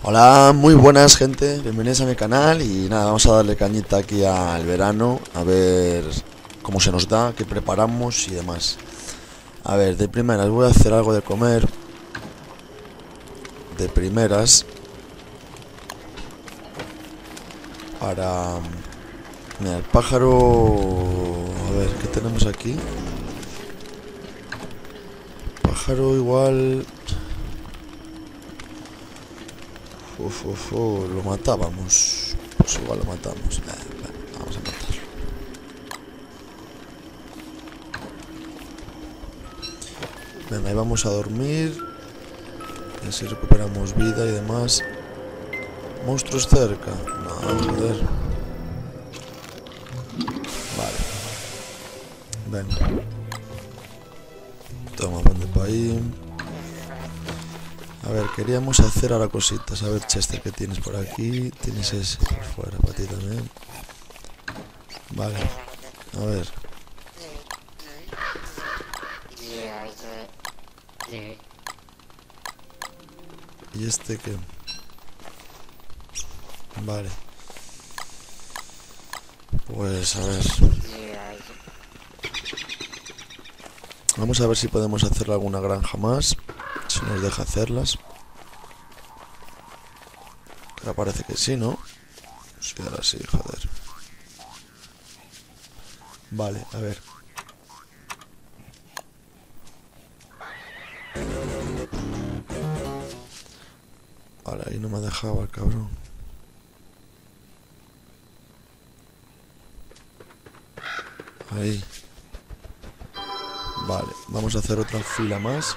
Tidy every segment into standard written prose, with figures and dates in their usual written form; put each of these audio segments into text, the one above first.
Hola, muy buenas gente, bienvenidos a mi canal y nada, vamos a darle cañita aquí al verano, a ver cómo se nos da, qué preparamos y demás. A ver, de primeras voy a hacer algo de comer, de primeras, para... Mira, el pájaro... A ver, ¿qué tenemos aquí? Pájaro igual... lo matábamos. Pues igual lo matamos. Bueno, vamos a matarlo. Venga, ahí vamos a dormir. Y así recuperamos vida y demás. ¿Monstruos cerca? No, joder. Vale. Venga. Toma, ponte para ahí. A ver, queríamos hacer ahora cositas. A ver, Chester, ¿qué tienes por aquí? Tienes ese por fuera, para ti también. Vale. A ver. ¿Y este qué? Vale. Pues a ver. Vamos a ver si podemos hacer alguna granja más. Si nos deja hacerlas. Que ahora parece que sí, ¿no? Sí, ahora sí, joder. Vale, a ver. Vale, ahí no me ha dejado el cabrón. Ahí. Vale, vamos a hacer otra fila más.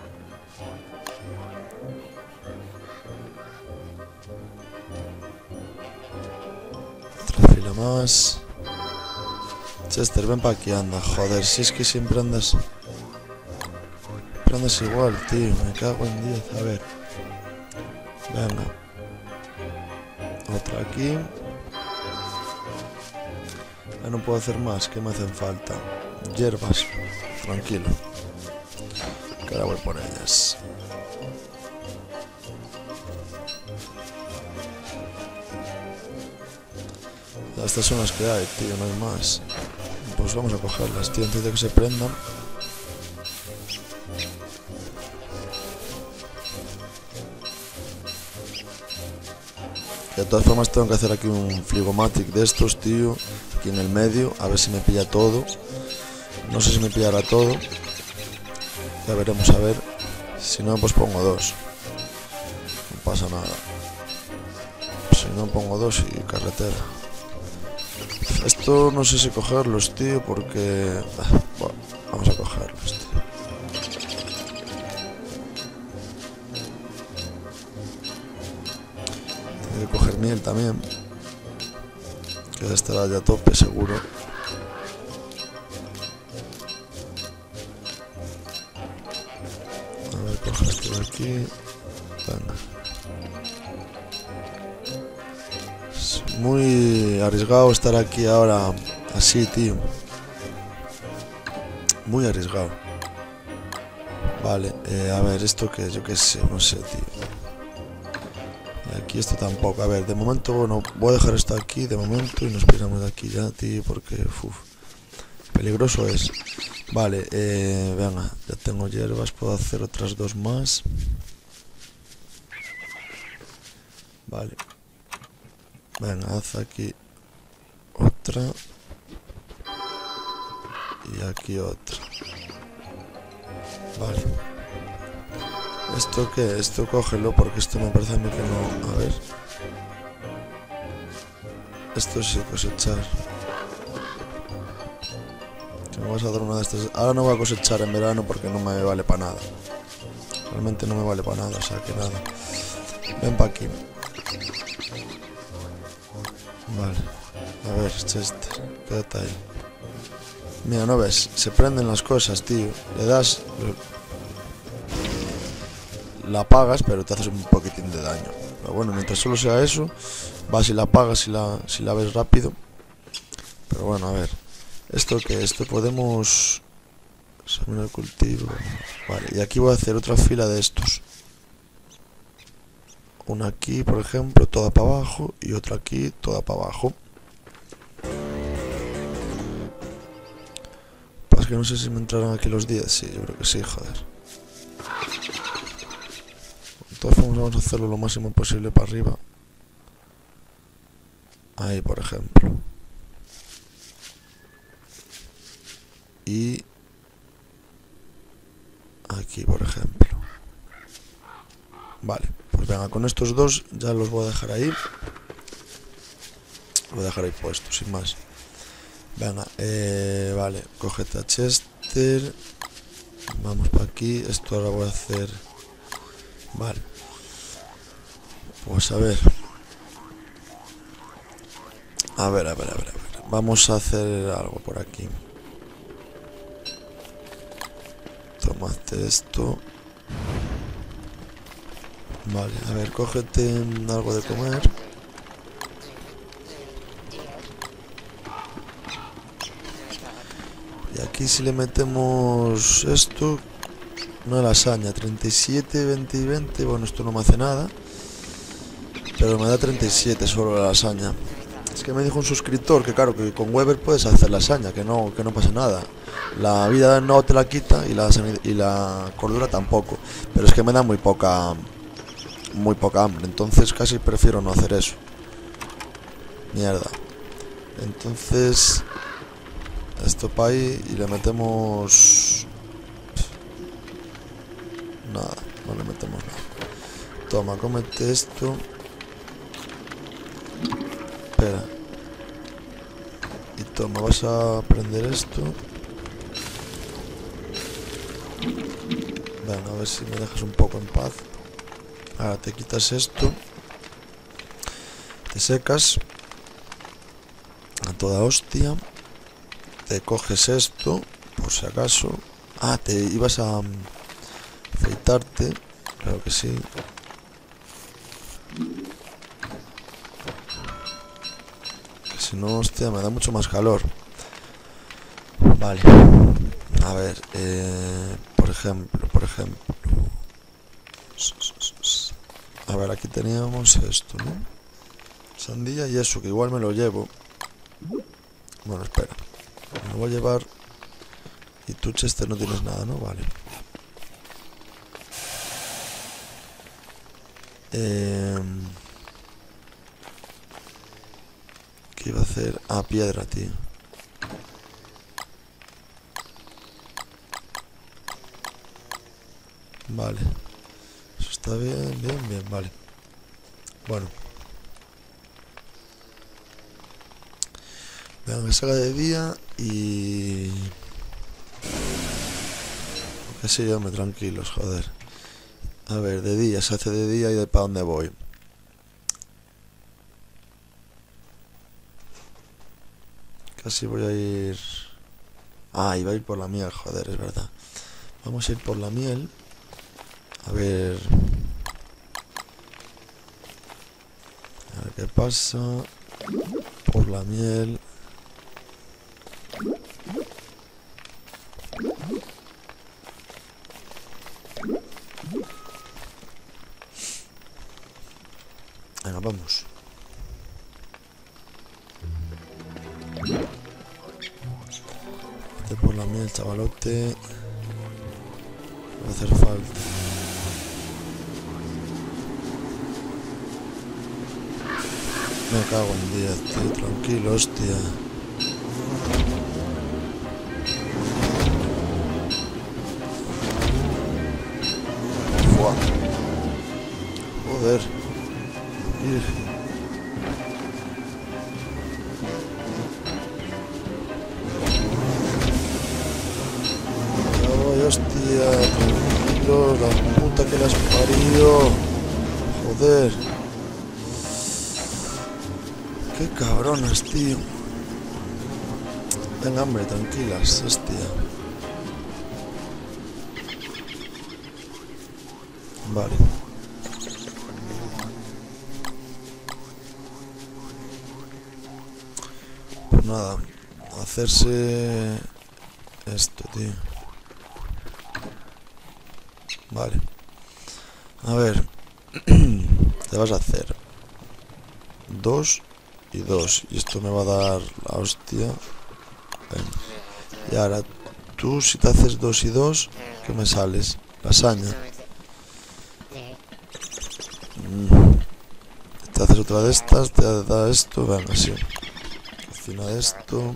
Otra fila más. Chester, ven pa' aquí, anda. Joder, si es que siempre andas... Siempre andas igual, tío. Me cago en 10. A ver. Venga. Otra aquí. Ya no puedo hacer más. ¿Qué me hacen falta? Hierbas. Tranquilo. Que ahora voy por ellas. Ya estas son las que hay, tío. No hay más. Pues vamos a cogerlas, tío, antes de que se prendan. De todas formas tengo que hacer aquí un frigomatic de estos, tío. Aquí en el medio, a ver si me pilla todo. No sé si me pillará todo. Ya veremos, a ver. Si no, pues pongo dos. No pasa nada. Si no, pongo dos y carretera. Esto no sé si cogerlos, tío, porque... Bueno, vamos a cogerlos, tío. Tengo que coger miel también. Que estará ya a tope, seguro. A ver, coger esto de aquí. Venga. Es muy arriesgado estar aquí ahora así, tío. Muy arriesgado. Vale, a ver, ¿esto qué es? Yo qué sé, no sé, tío. Y aquí esto tampoco. A ver, de momento, bueno, voy a dejar esto aquí de momento y nos piramos de aquí ya, tío, porque, peligroso es. Vale, venga, ya tengo hierbas, puedo hacer otras dos más. Vale. Venga, haz aquí otra. Y aquí otra. Vale. ¿Esto qué? Esto cógelo porque esto me parece a mí que no... A ver. Esto sí cosechar. Que me vas a dar una de estas... Ahora no voy a cosechar en verano porque no me vale para nada. Realmente no me vale para nada, o sea que nada. Ven pa' aquí. Vale. A ver, Chester, quédate ahí. Mira, ¿no ves? Se prenden las cosas, tío. Le das... La apagas, pero te haces un poquitín de daño. Pero bueno, mientras solo sea eso, vas y la apagas si la ves rápido. Pero bueno, a ver. ¿Esto qué? Esto podemos... Examinar el cultivo. Vale, y aquí voy a hacer otra fila de estos. una aquí, por ejemplo, toda para abajo, y otra aquí, toda para abajo. Pues que no sé si me entraron aquí los 10. Sí, yo creo que sí, joder. De todas formas vamos a hacerlo lo máximo posible para arriba. Ahí, por ejemplo. Y aquí, por ejemplo. Vale, pues venga, con estos dos ya los voy a dejar ahí. Los voy a dejar ahí puestos, sin más. Venga, vale, cógete a Chester. Vamos para aquí. Esto ahora voy a hacer. Vale. Pues a ver. A ver. Vamos a hacer algo por aquí. Tómate esto. Vale, a ver, cógete algo de comer. Y aquí si le metemos esto, una lasaña, 37, 20 y 20, bueno, esto no me hace nada. Pero me da 37 solo la lasaña. Es que me dijo un suscriptor que claro, que con Weber puedes hacer lasaña, que no pasa nada. La vida no te la quita y la cordura tampoco. Pero es que me da muy poca hambre, entonces casi prefiero no hacer eso. Mierda. Entonces esto para ahí y le metemos nada, no le metemos nada. Toma, cómete esto. Espera. Y toma, vas a prender esto. Bueno, a ver si me dejas un poco en paz. Ahora te quitas esto. Te secas a toda hostia. Te coges esto, por si acaso. Ah, te ibas a afeitarte. Claro que sí. Que si no, hostia, me da mucho más calor. Vale. A ver, por ejemplo. A ver, aquí teníamos esto, ¿no? Sandía y eso, que igual me lo llevo. Bueno, espera. Me lo voy a llevar. Y tú, Chester, no tienes nada, ¿no? Vale. ¿Qué iba a hacer? Ah, piedra, tío. Vale. Eso está bien, vale. Bueno. Vean que salga de día y... Que sí, hombre, tranquilos, joder. A ver, de día, se hace de día y de para dónde voy. Casi voy a ir... Ah, iba a ir por la miel, joder, es verdad. Vamos a ir por la miel. A ver qué pasa. Por la miel. Venga, vamos. Vete por la miel, chavalote. Va a hacer falta. Me cago en 10, tío. Tranquilo, hostia. Fua. Joder. Ay, hostia. Tranquilo, la puta que la has parido. Joder. Qué cabronas, tío. Venga, hombre, tranquilas, hostia. Vale. Pues nada, hacerse esto, tío. Vale. A ver. te vas a hacer 2 y 2. Y esto me va a dar la hostia. Venga. Y ahora tú, si te haces 2 y 2, ¿qué me sales? Lasaña. Te haces otra de estas, te da esto. Venga, sí. Cocina de esto.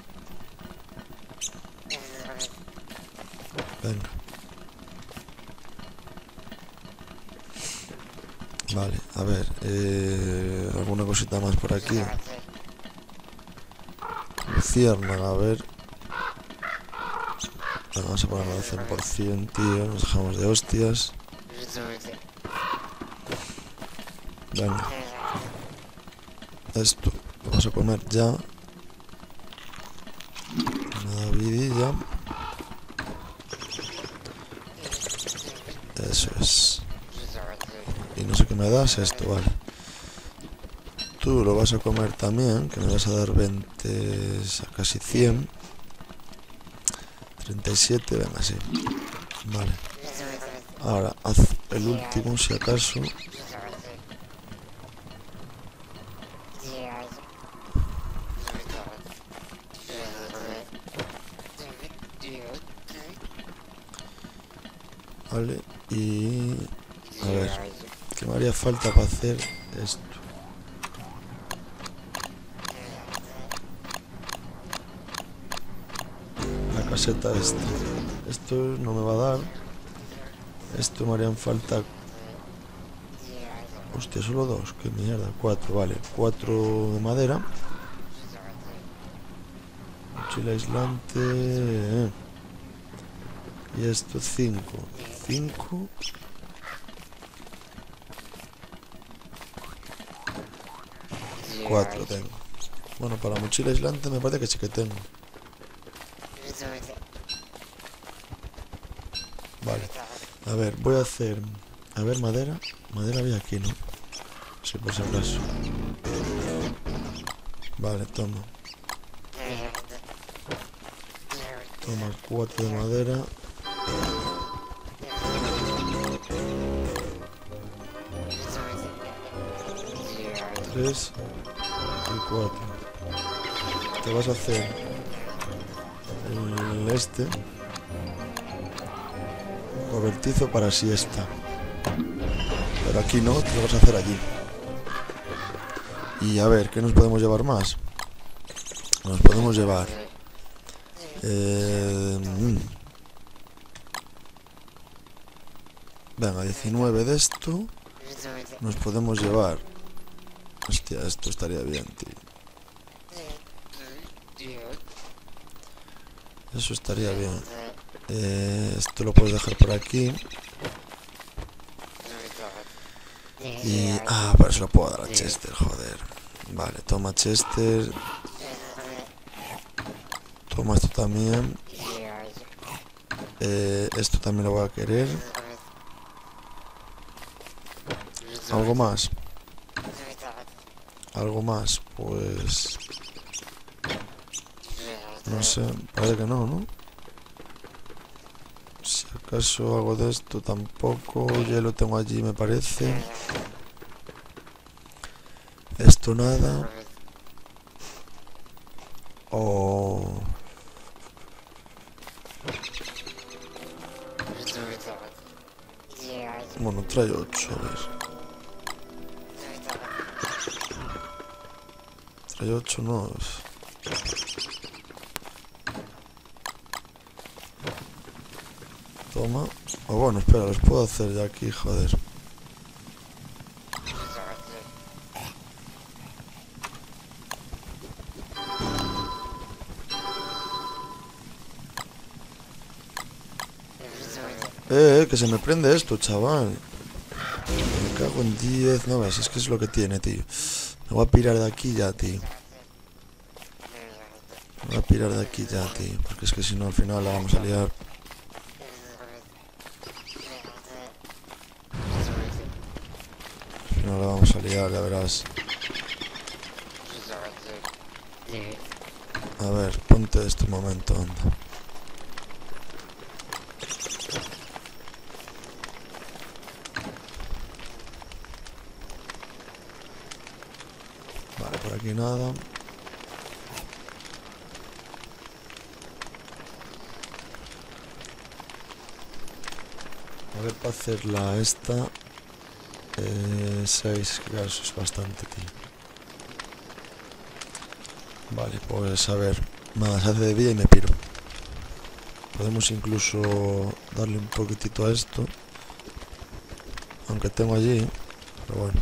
Venga. Vale, a ver, alguna cosita más por aquí. Luciérnaga, a ver. Vamos a ponerlo al 100%, tío. Nos dejamos de hostias. Venga. Esto lo vas a comer ya. Una vidilla. Eso es. Y no sé qué me das esto, vale. Tú lo vas a comer también, que me vas a dar 20 a casi 100. 37, venga, sí. Vale. Ahora, haz el último si acaso. Vale, y... a ver, ¿qué me haría falta para hacer esto? La caseta esta. Esto no me va a dar. Esto me harían falta... hostia, solo 2, qué mierda, 4, vale. 4 de madera. Mochila aislante. Y esto 5. 5. Cuatro tengo. Bueno, para la mochila aislante me parece que sí que tengo. Vale. A ver, voy a hacer... a ver, madera. Madera había aquí, ¿no? Sí, por si acaso. Vale, toma. Toma 4 de madera. Tres y 4. Te vas a hacer el este cobertizo para siesta, pero aquí no, te lo vas a hacer allí. Y a ver, ¿qué nos podemos llevar más? Nos podemos llevar venga, 19 de esto. Nos podemos llevar... hostia, esto estaría bien, tío. Eso estaría bien. Esto lo puedes dejar por aquí. Y... ah, para eso lo puedo dar a Chester, joder. Vale, toma Chester. Toma esto también. Esto también lo voy a querer. ¿Algo más? ¿Algo más? Pues... no sé, parece que no, ¿no? Si acaso hago de esto tampoco. Ya lo tengo allí, me parece. Esto nada. O... bueno, trae 8, a ver. Trae 8, no. Toma. O bueno, espera, los puedo hacer ya aquí, joder. Que se me prende esto, chaval. Me cago en 10. No ves, es que es lo que tiene, tío. Me voy a pirar de aquí ya, tío. Me voy a pirar de aquí ya, tío. Porque es que si no, al final la vamos a liar. Al final la vamos a liar, ya verás. A ver, ponte esto un momento, anda. aquí nada. A ver, para hacerla esta 6, claro, eso es bastante, tío. Vale, pues a ver, nada, se hace de día y me piro. Podemos incluso darle un poquitito a esto, aunque tengo allí, pero bueno.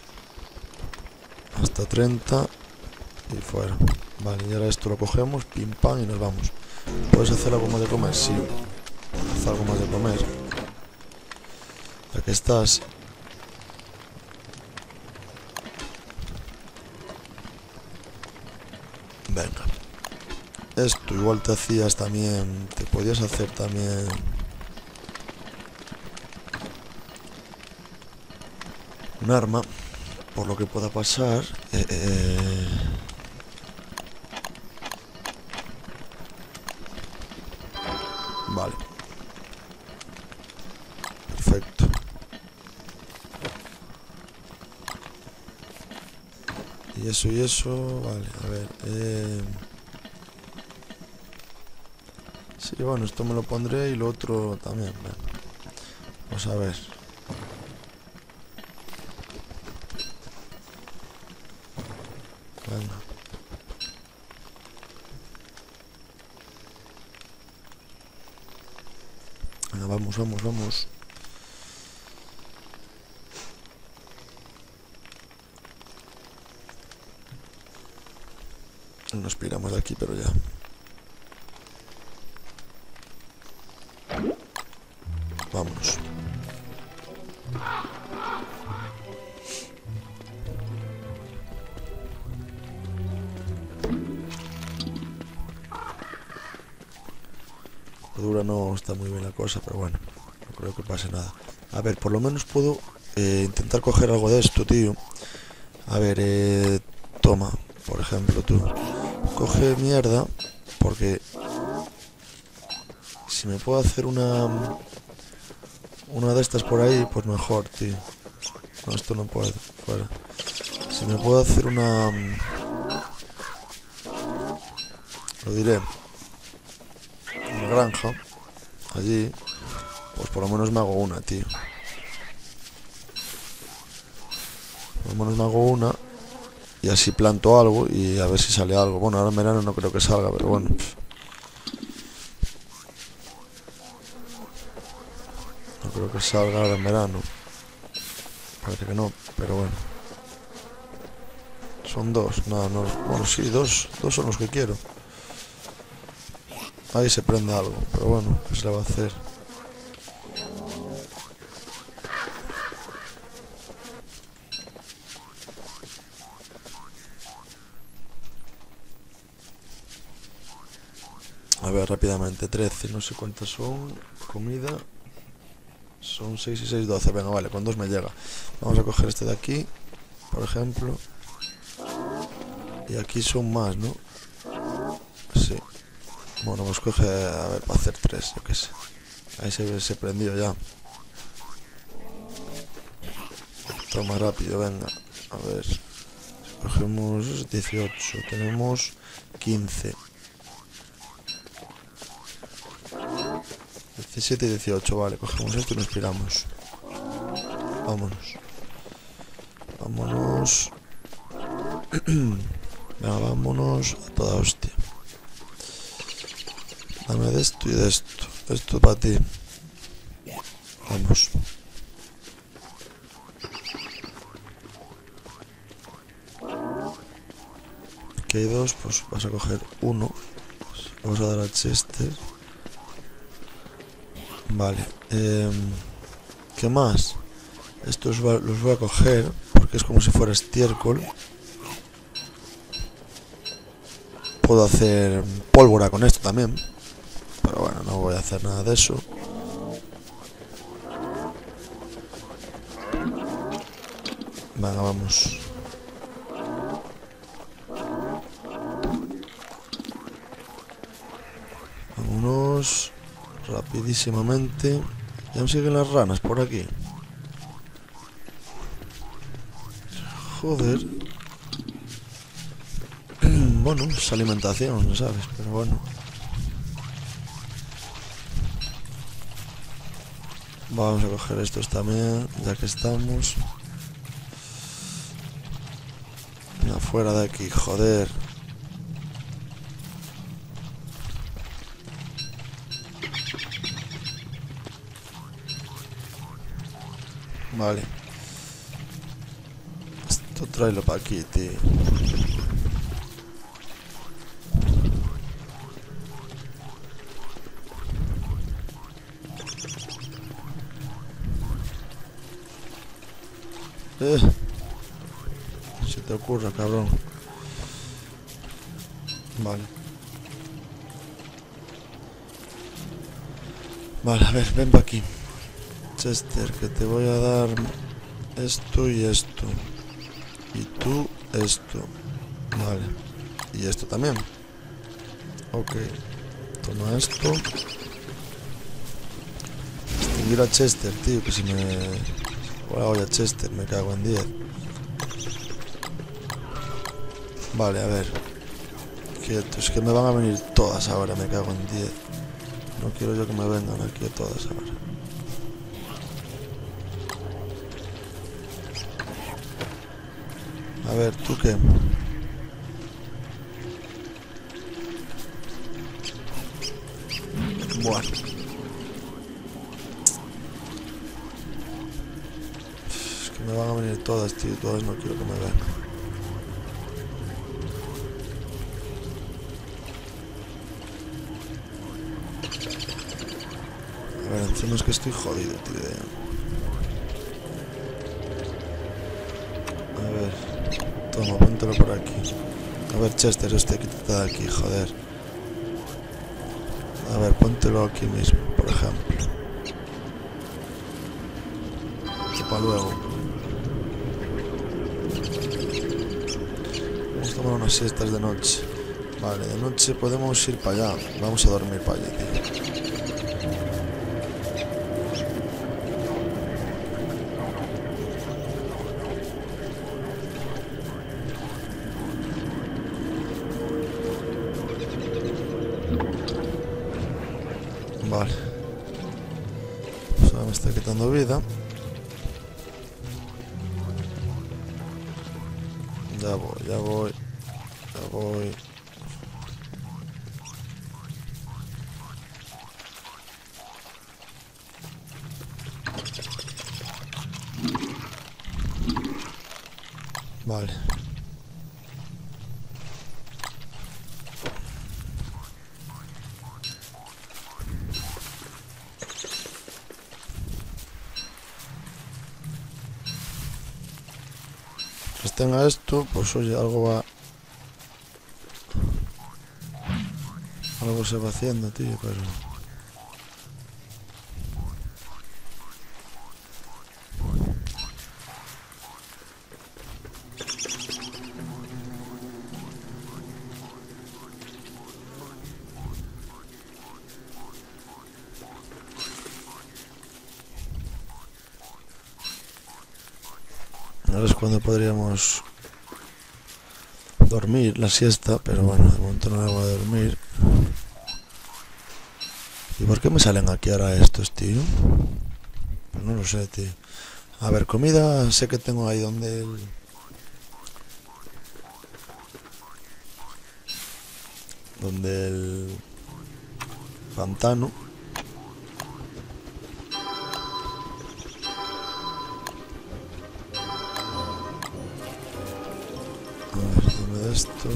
Hasta 30 y fuera. Vale, y ahora esto lo cogemos, pim pam y nos vamos. ¿Puedes hacer algo más de comer? Sí. Haz algo más de comer. Ya que estás. Venga. Esto igual te hacías también. Te podías hacer también. Un arma. Por lo que pueda pasar. Vale. Perfecto. Y eso, vale, a ver. Sí, bueno, esto me lo pondré y lo otro también. Venga. Vamos a ver. Venga. Venga, vamos. Nos piramos de aquí, pero ya. Vámonos. Dura no está muy bien la cosa, pero bueno, no creo que pase nada. A ver, por lo menos puedo intentar coger algo de esto, tío. A ver, toma, por ejemplo, tú. Coge mierda, porque si me puedo hacer una de estas por ahí, pues mejor, tío. No, esto no puedo, fuera. Si me puedo hacer lo diré, una granja, allí, pues por lo menos me hago una, tío. Por lo menos me hago una y así planto algo y a ver si sale algo. Bueno, ahora en verano no creo que salga, pero bueno. No creo que salga ahora en verano. Parece que no, pero bueno. Son dos, nada, no. Bueno, sí, dos son los que quiero. Ahí se prende algo, pero bueno, ¿qué se le va a hacer? A ver, rápidamente, 13, no sé cuántas son. Comida. Son 6 y 6, 12. Venga, vale, con 2 me llega. Vamos a coger este de aquí, por ejemplo. Y aquí son más, ¿no? Sí. Bueno, pues coge, a ver, para hacer 3, yo qué sé. Ahí se prendió ya. Toma rápido, venga. A ver. Cogemos 18. Tenemos 15. 17 y 18, vale. Cogemos esto y nos piramos. Vámonos. Venga, vámonos a toda hostia. Dame de esto y de esto. Esto para ti. Vamos. Aquí hay 2, pues vas a coger 1. Vamos a dar a Chester. Vale. ¿Qué más? Estos los voy a coger porque es como si fuera estiércol. Puedo hacer pólvora con esto también. Pero bueno, no voy a hacer nada de eso. Venga, vamos. Vámonos rapidísimamente. Ya me siguen las ranas por aquí. Joder. bueno, es alimentación, ¿sabes? Pero bueno. Vamos a coger estos también, ya que estamos. Afuera de aquí, joder. Vale. Esto tráelo para aquí, tío. Se te ocurra, cabrón. Vale. Vale, a ver, ven para aquí. Chester, que te voy a dar esto y esto. Y tú esto. Vale. Y esto también. Ok. Toma esto. Extinguir a Chester, tío, que si me... Hola, a Chester, me cago en 10. Vale, a ver. Quieto, es que me van a venir todas ahora, me cago en 10. No quiero yo que me vengan aquí todas ahora. A ver, ¿tú qué? Bueno. Es que me van a venir todas, tío. Todas no quiero que me vengan. A ver, encima es que estoy jodido, tío. A ver. Toma, póntelo por aquí. A ver, Chester, quítate de aquí, joder. A ver, póntelo aquí mismo, por ejemplo. Y para luego. Vamos a tomar unas siestas de noche. Vale, de noche podemos ir para allá. Vamos a dormir para allá, tío. Vale. Pues ahora me está quitando vida. Ya voy, ya voy. Ya voy. Vale. Pues tenga esto, pues oye, algo va... Algo se va haciendo, tío, pero... Ahora es cuando podríamos dormir la siesta, pero bueno, de momento no la voy a dormir. ¿Y por qué me salen aquí ahora estos, tío? Pues no lo sé, tío. A ver, comida sé que tengo ahí donde el... Donde el... pantano. A ver, dame de esto.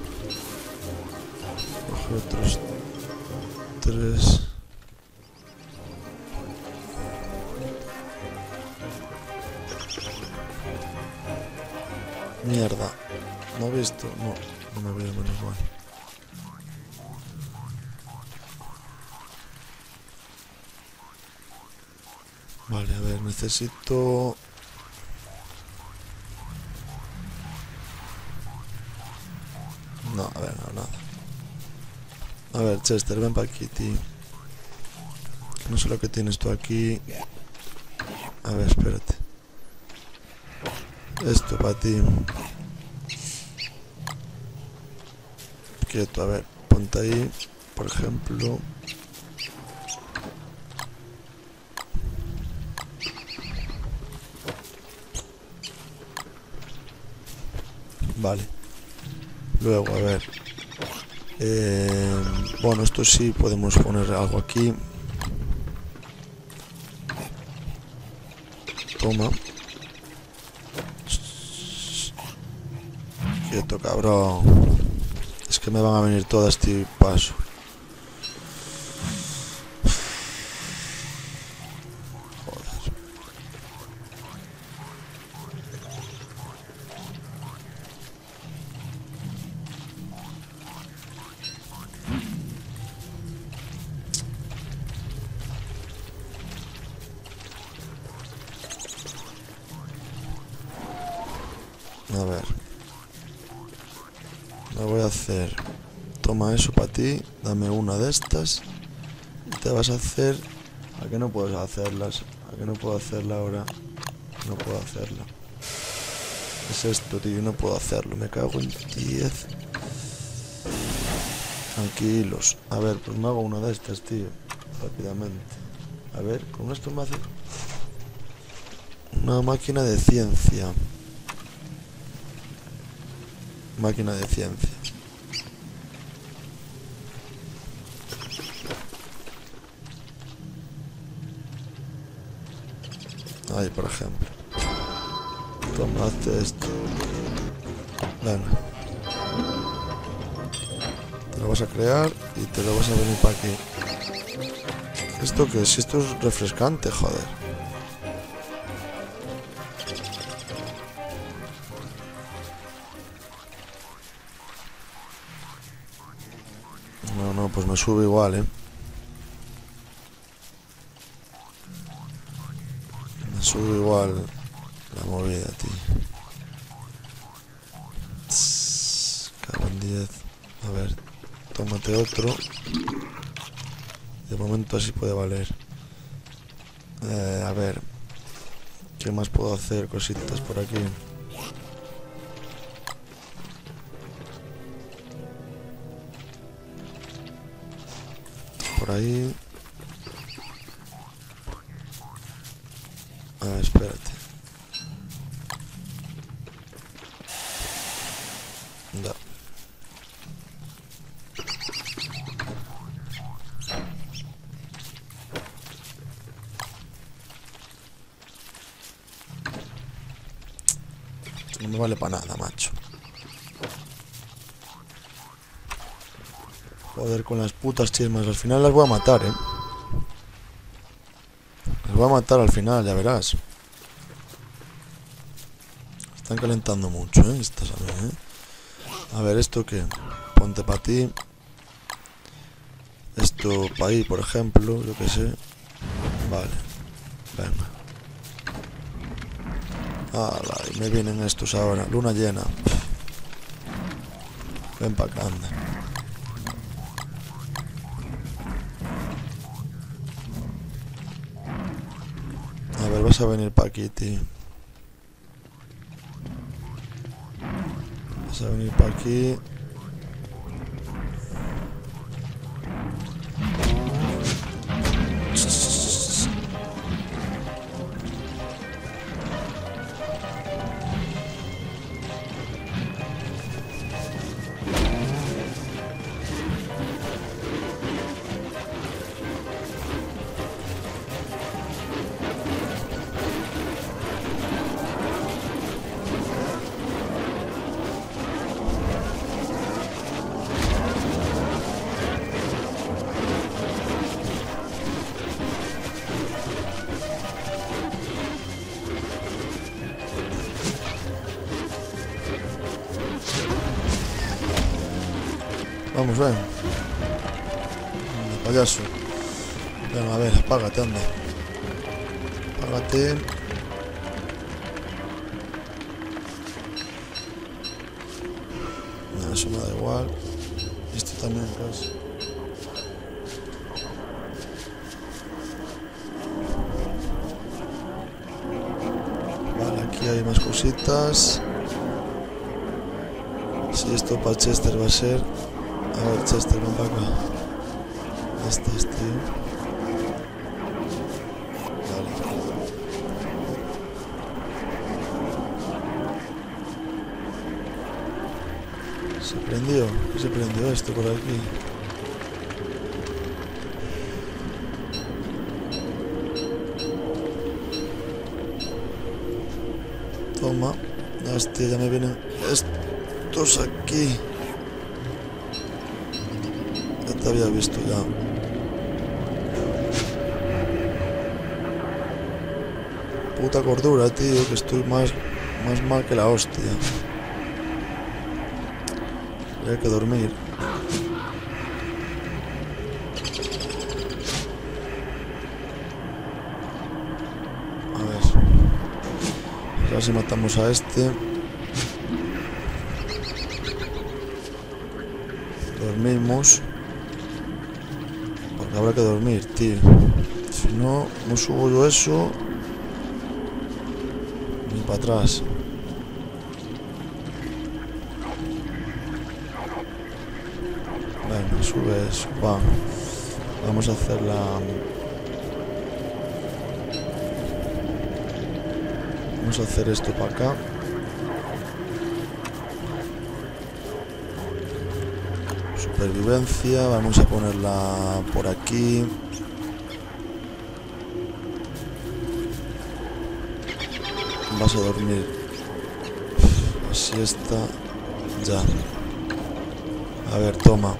Coge otros 3. Mierda. ¿No he visto? No, no me veo, menos mal. Vale, a ver, necesito... No, a ver, no, nada. A ver, Chester, ven para aquí, tío. No sé lo que tienes tú aquí. A ver, espérate. Esto para ti. quieto, a ver, ponte ahí, por ejemplo. Vale. Luego, a ver. Bueno, esto sí, podemos poner algo aquí. Toma. Quieto, cabrón. Es que me van a venir todas, tío, y paso. Joder. A ver. Me voy a hacer. Toma eso para ti. Dame una de estas. Y te vas a hacer. ¿A qué no puedes hacerlas? ¿A qué no puedo hacerla ahora? No puedo hacerla. Es esto, tío. No puedo hacerlo. Me cago en 10. Tranquilos. A ver, pues me hago una de estas, tío. Rápidamente. A ver, con esto me hace. Una máquina de ciencia. Máquina de ciencia. Ahí, por ejemplo. Toma, hazte esto. Venga. Te lo vas a crear y te lo vas a venir para aquí. ¿Esto qué es? Esto es refrescante, joder. No, pues me sube igual, Me sube igual la movida, tío. Cago en 10. A ver, tómate otro. De momento así puede valer. A ver, ¿qué más puedo hacer? Cositas por aquí. Por ahí. A ver, espérate. Da. No me vale para nada, macho. Joder, con las putas chismas. Al final las voy a matar, Las voy a matar al final, ya verás. Están calentando mucho, estas a mí, A ver, ¿esto qué? Ponte para ti. Esto para ahí, por ejemplo, yo que sé. Vale. Venga. Y me vienen estos ahora. Luna llena. Ven para acá, anda. A ver, vas a venir para aquí, tío. Vas a venir para aquí. Vamos, ven. Anda, payaso. Venga, a ver, apágate, anda. Apágate. No, eso me da igual. Esto también, casi. Vale, aquí hay más cositas. Si esto para Chester va a ser. A ver, Chester, ven para acá. ¿Dónde estás, tío? Vale. ¿Se prendió? ¿Qué se prendió esto por aquí? Toma. Hostia, ya me vienen estos aquí. Ya te había visto ya. Puta cordura, tío, que estoy más mal que la hostia. Hay que dormir. A ver si matamos a este. Dormimos. Porque habrá que dormir, tío. Si no, no subo yo eso. Ni para atrás. Venga, sube eso. Va. Vamos a hacer la... Vamos a hacer esto para acá. Supervivencia. Vamos a ponerla por aquí. Vas a dormir. Así está. Ya. A ver, toma.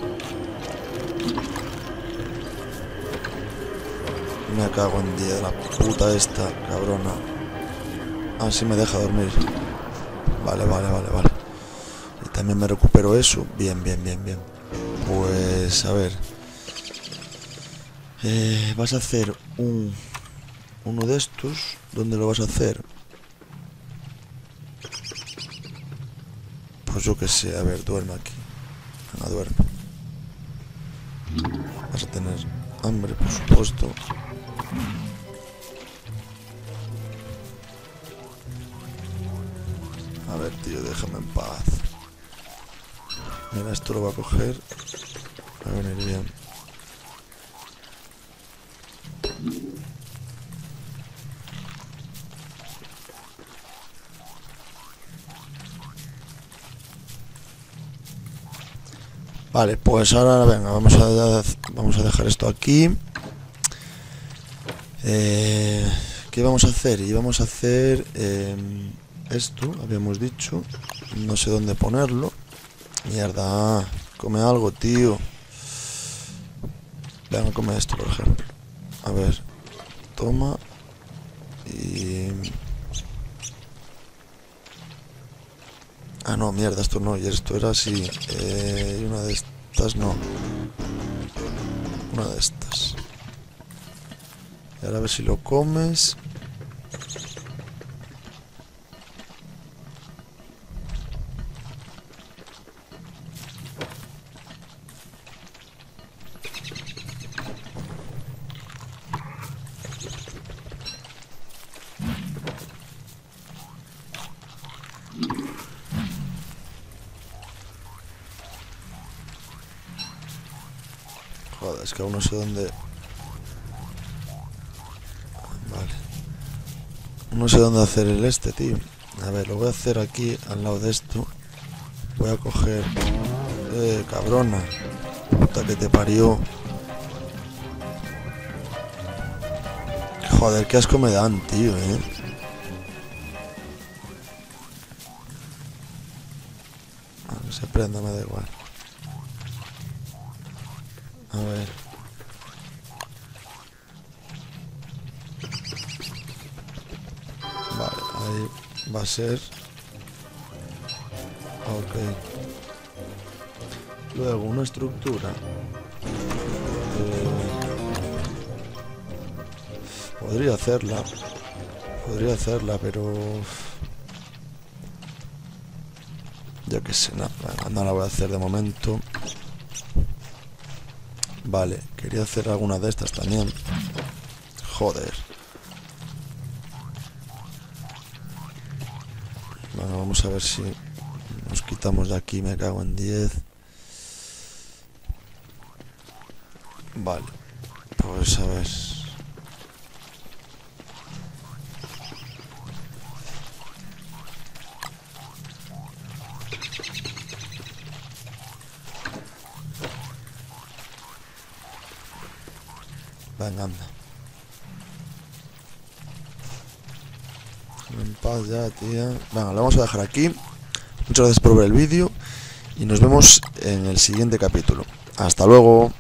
Me cago en 10, la puta esta, cabrona. Así me deja dormir. Vale. Y también me recupero eso. Bien. Pues, a ver. Vas a hacer uno de estos. ¿Dónde lo vas a hacer? Pues yo que sé, a ver, duerme aquí. Venga, duerme. Vas a tener hambre, por supuesto. A ver, tío, déjame en paz. Mira, esto lo voy a coger. Va a venir bien. Vale, pues ahora venga, vamos a dejar esto aquí. ¿Qué vamos a hacer? Y vamos a hacer esto, habíamos dicho. No sé dónde ponerlo. Mierda, come algo, tío. Venga, come esto, por ejemplo. A ver, toma. Y... Ah, no, mierda, esto no, y esto era así. Y una de estas no. Una de estas. Y ahora a ver si lo comes. Joder, es que aún no sé dónde... Vale. No sé dónde hacer el este, tío. A ver, lo voy a hacer aquí, al lado de esto. Voy a coger... cabrona. Puta que te parió. Joder, qué asco me dan, tío, Que se prenda, me da igual. A ver. Vale, ahí va a ser. Ok. Luego, una estructura. Podría hacerla, pero... Yo que sé, no la voy a hacer de momento. Vale, quería hacer alguna de estas también. Joder. Bueno, vamos a ver si nos quitamos de aquí, me cago en 10. Vale. Pues a ver. Venga, anda. En paz ya, tía. Venga, lo vamos a dejar aquí. Muchas gracias por ver el vídeo y nos vemos en el siguiente capítulo. Hasta luego.